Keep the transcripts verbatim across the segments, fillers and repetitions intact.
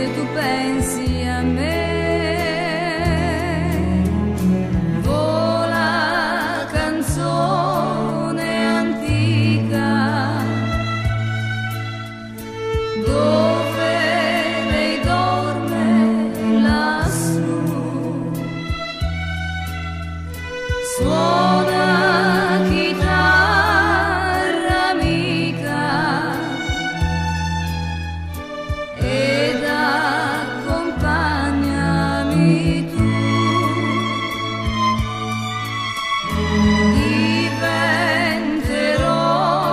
se tu pensi a me. Vola canzone antica, dove lei dorme lassù. Suona chitarra amica ed accompagnami tu. Diventerò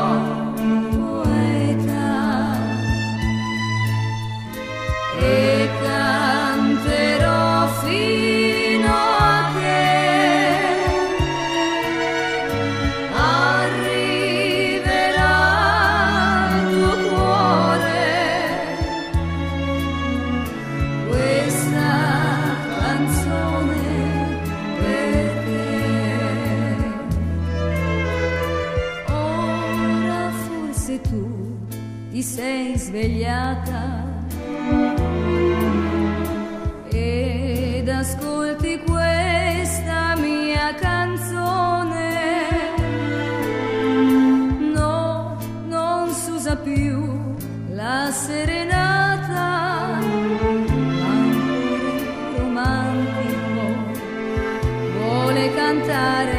poeta e canterò fino a che arriverà al tuo cuore questa canzone per te. Ora forse tu ti sei svegliata ed ascolti questa mia canzone. No, non s'usa più la serenata, ancora romantico vuole cantare